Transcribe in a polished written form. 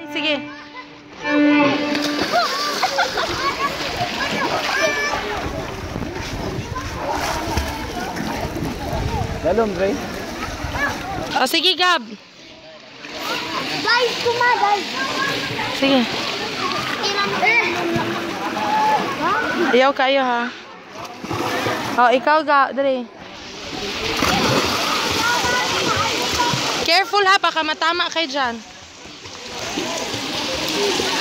Sige. Dalom, Dre. O, sige, Gab. Guys, guys. Sige. Ayaw kayo, ha? O, ikaw, Gab. Dali. Careful, ha? Baka matama kayo dyan.